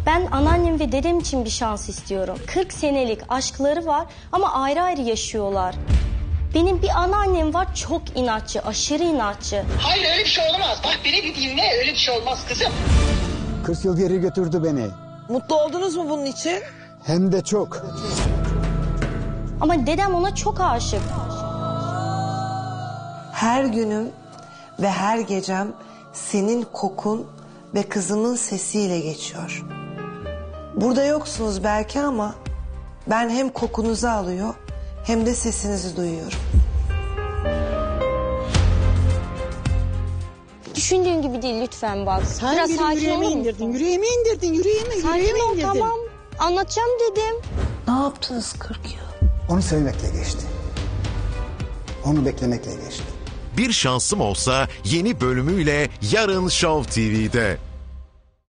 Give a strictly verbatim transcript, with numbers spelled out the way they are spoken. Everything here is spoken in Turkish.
Ben anneannem ve dedem için bir şans istiyorum. kırk senelik aşkları var ama ayrı ayrı yaşıyorlar. Benim bir anneannem var, çok inatçı, aşırı inatçı. Hayır, öyle bir şey olamaz. Bak beni bir dinle, öyle bir şey olmaz kızım. kırk yıl geri götürdü beni. Mutlu oldunuz mu bunun için? Hem de çok. Ama dedem ona çok aşık. Her günüm ve her gecem senin kokun ve kızımın sesiyle geçiyor. Burada yoksunuz belki ama ben hem kokunuzu alıyor hem de sesinizi duyuyorum. Düşündüğün gibi değil, lütfen bak. Sen Biraz benim sakin yüreğime olur musun? indirdin, yüreğime indirdin, yüreğime, Sakin yüreğime ol, indirdin. tamam. Anlatacağım dedim. Ne yaptınız kırk yıl? Onu sevmekle geçti. Onu beklemekle geçti. Bir Şansım Olsa yeni bölümüyle yarın Show T V'de.